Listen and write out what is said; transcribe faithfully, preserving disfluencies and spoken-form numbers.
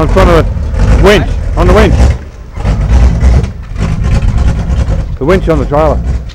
On front of the winch. On the winch. The winch on the trailer.